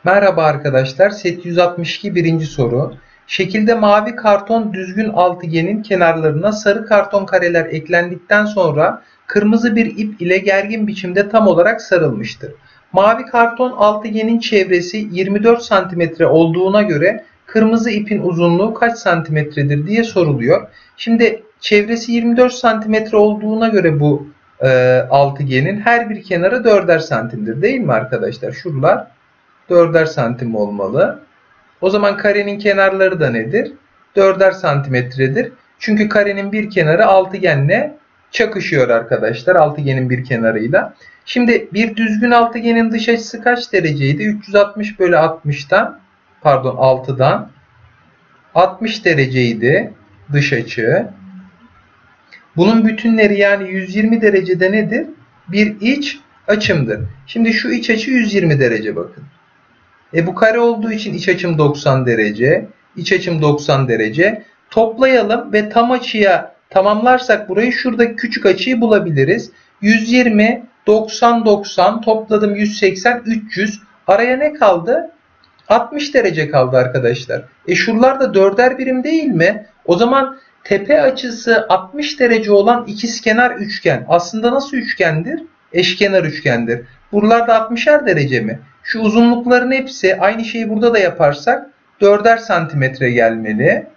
Merhaba arkadaşlar, set 162 birinci soru. Şekilde mavi karton düzgün altıgenin kenarlarına sarı karton kareler eklendikten sonra kırmızı bir ip ile gergin biçimde tam olarak sarılmıştır. Mavi karton altıgenin çevresi 24 cm olduğuna göre kırmızı ipin uzunluğu kaç santimetredir diye soruluyor. Şimdi çevresi 24 cm olduğuna göre bu altıgenin her bir kenarı 4'er santimdir değil mi arkadaşlar? Şuralar 4'er santim olmalı. O zaman karenin kenarları da nedir? 4'er santimetredir. Çünkü karenin bir kenarı altıgenle çakışıyor arkadaşlar. Altıgenin bir kenarıyla. Şimdi bir düzgün altıgenin dış açısı kaç dereceydi? 360 bölü 60'tan pardon 6'dan 60 dereceydi dış açı. Bunun bütünleri yani 120 derecede nedir? Bir iç açımdır. Şimdi şu iç açı 120 derece bakın. Bu kare olduğu için iç açım 90 derece. İç açım 90 derece. Toplayalım ve tam açıya tamamlarsak burayı şuradaki küçük açıyı bulabiliriz. 120, 90, 90 topladım 180, 300. Araya ne kaldı? 60 derece kaldı arkadaşlar. Şuralar da 4'er birim değil mi? O zaman tepe açısı 60 derece olan ikizkenar üçgen. Aslında nasıl üçgendir? Eşkenar üçgendir. Buralarda 60'er derece mi? Şu uzunlukların hepsi aynı şeyi burada da yaparsak 4'er santimetre gelmeli.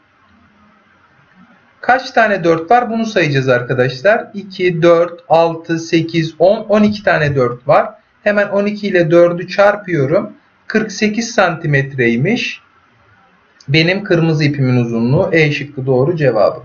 Kaç tane 4 var? Bunu sayacağız arkadaşlar. 2, 4, 6, 8, 10, 12 tane 4 var. Hemen 12 ile 4'ü çarpıyorum. 48 santimetreymiş. Benim kırmızı ipimin uzunluğu. E şıkkı doğru cevabı.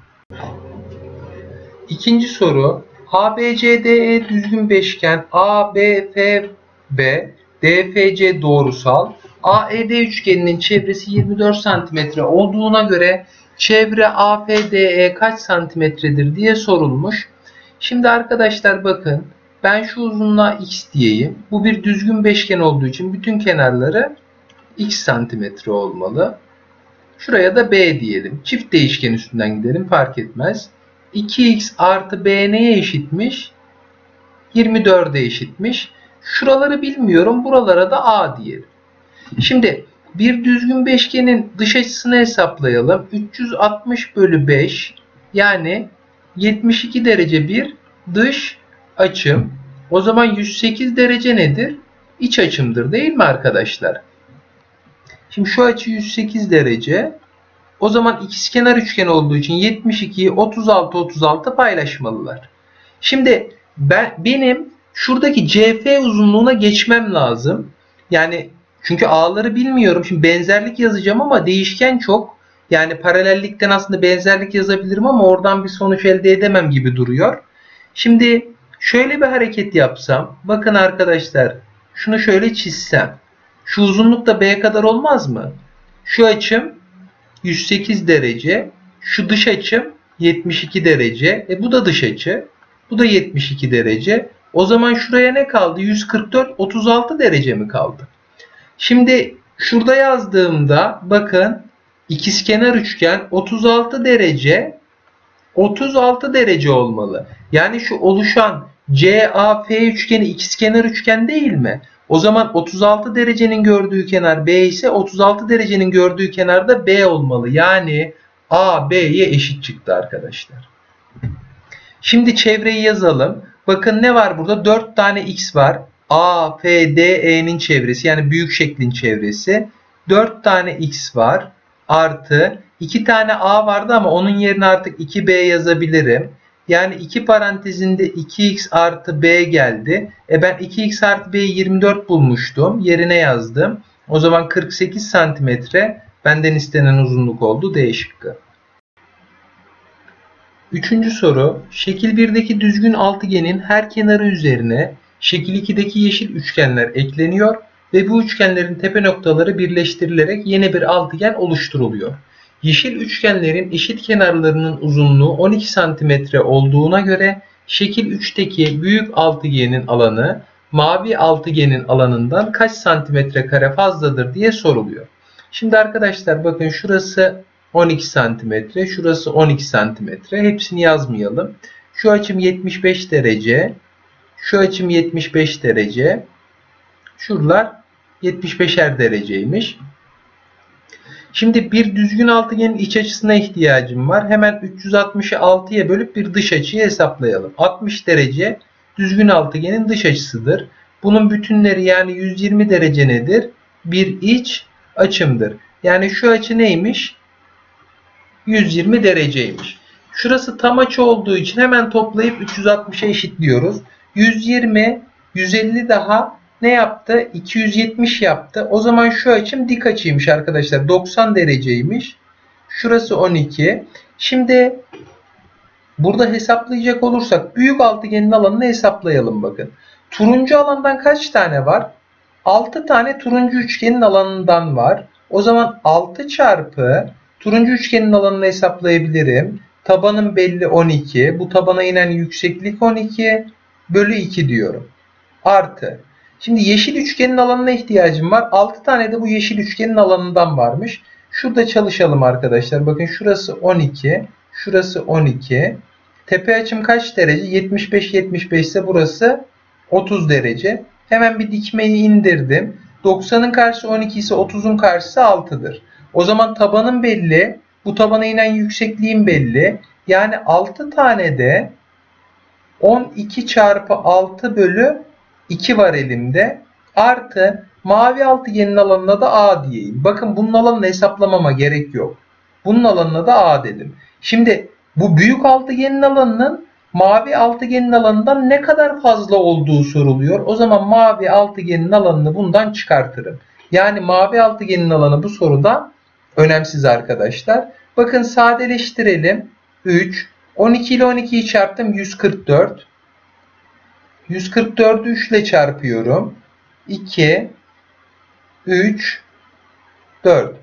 İkinci soru. ABCDE düzgün beşgen, ABFB, DFC doğrusal. AED üçgeninin çevresi 24 cm olduğuna göre çevre AFDE kaç santimetredir diye sorulmuş. Şimdi arkadaşlar bakın ben şu uzunluğa x diyeyim. Bu bir düzgün beşgen olduğu için bütün kenarları x santimetre olmalı. Şuraya da B diyelim. Çift değişken üstünden gidelim fark etmez. 2x artı b neye eşitmiş? 24'e eşitmiş. Şuraları bilmiyorum. Buralara da a diyelim. Şimdi bir düzgün beşgenin dış açısını hesaplayalım. 360 bölü 5 yani 72 derece bir dış açım. O zaman 108 derece nedir? İç açımdır değil mi arkadaşlar? Şimdi şu açı 108 derece. O zaman ikizkenar üçgen olduğu için 72'yi 36 paylaşmalılar. Şimdi benim şuradaki CF uzunluğuna geçmem lazım. Yani çünkü A'ları bilmiyorum. Şimdi benzerlik yazacağım ama değişken çok. Yani paralellikten aslında benzerlik yazabilirim ama oradan bir sonuç elde edemem gibi duruyor. Şimdi şöyle bir hareket yapsam. Bakın arkadaşlar şunu şöyle çizsem. Şu uzunluk da B kadar olmaz mı? Şu açım 108 derece. Şu dış açım 72 derece. Bu da dış açı. Bu da 72 derece. O zaman şuraya ne kaldı? 144, 36 derece mi kaldı? Şimdi şurada yazdığımda bakın ikizkenar üçgen 36 derece olmalı. Yani şu oluşan CAF üçgeni ikizkenar üçgen değil mi? O zaman 36 derecenin gördüğü kenar B ise 36 derecenin gördüğü kenar da B olmalı. Yani A B'ye eşit çıktı arkadaşlar. Şimdi çevreyi yazalım. Bakın ne var burada? 4 tane x var. A, F, D, E'nin çevresi yani büyük şeklin çevresi. 4 tane x var. Artı 2 tane A vardı ama onun yerine artık 2B yazabilirim. Yani 2 parantezinde 2x artı b geldi. Ben 2x artı b'yi 24 bulmuştum. Yerine yazdım. O zaman 48 santimetre benden istenen uzunluk oldu. D şıkkı. Üçüncü soru. Şekil 1'deki düzgün altıgenin her kenarı üzerine şekil 2'deki yeşil üçgenler ekleniyor ve bu üçgenlerin tepe noktaları birleştirilerek yeni bir altıgen oluşturuluyor. Yeşil üçgenlerin eşit kenarlarının uzunluğu 12 cm olduğuna göre şekil 3'teki büyük altıgenin alanı mavi altıgenin alanından kaç santimetre kare fazladır diye soruluyor. Şimdi arkadaşlar bakın şurası 12 santimetre, şurası 12 santimetre. Hepsini yazmayalım. Şu açım 75 derece, şu açım 75 derece. Şuralar 75'er dereceymiş. Şimdi bir düzgün altıgenin iç açısına ihtiyacım var. Hemen 360'ı 6'ya bölüp bir dış açıyı hesaplayalım. 60 derece düzgün altıgenin dış açısıdır. Bunun bütünleri yani 120 derece nedir? Bir iç açımdır. Yani şu açı neymiş? 120 dereceymiş. Şurası tam açı olduğu için hemen toplayıp 360'a eşitliyoruz. 120, 150 daha ne yaptı? 270 yaptı. O zaman şu açım dik açıymış arkadaşlar. 90 dereceymiş. Şurası 12. Şimdi burada hesaplayacak olursak büyük altıgenin alanını hesaplayalım bakın. Turuncu alandan kaç tane var? 6 tane turuncu üçgenin alanından var. O zaman 6 çarpı turuncu üçgenin alanını hesaplayabilirim. Tabanın belli 12. Bu tabana inen yükseklik 12 bölü 2 diyorum. Artı. Şimdi yeşil üçgenin alanına ihtiyacım var. 6 tane de bu yeşil üçgenin alanından varmış. Şurada çalışalım arkadaşlar. Bakın şurası 12. Şurası 12. Tepe açım kaç derece? 75 ise burası 30 derece. Hemen bir dikmeyi indirdim. 90'ın karşısı 12 ise 30'un karşısı 6'dır. O zaman tabanım belli. Bu tabana inen yüksekliğim belli. Yani 6 tane de 12 çarpı 6 bölü 2 var elimde. Artı mavi altıgenin alanına da A diyeyim. Bakın bunun alanını hesaplamama gerek yok. Bunun alanına da A dedim. Şimdi bu büyük altıgenin alanının mavi altıgenin alanından ne kadar fazla olduğu soruluyor. O zaman mavi altıgenin alanını bundan çıkartırım. Yani mavi altıgenin alanı bu soruda önemsiz arkadaşlar. Bakın sadeleştirelim. 3. 12 ile 12'yi çarptım. 144. 144'ü 3 ile çarpıyorum. 2, 3, 4.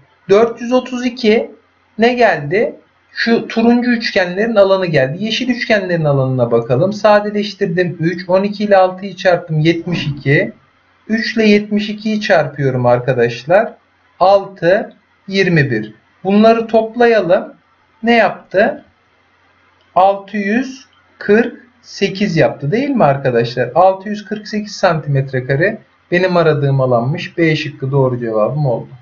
432 ne geldi? Şu turuncu üçgenlerin alanı geldi. Yeşil üçgenlerin alanına bakalım. Sadeleştirdim 3. 12 ile 6'yı çarptım 72. 3 ile 72'yi çarpıyorum arkadaşlar. 6, 21. Bunları toplayalım. Ne yaptı? 648 yaptı değil mi arkadaşlar? 648 santimetre kare benim aradığım alanmış. B şıkkı doğru cevabım oldu.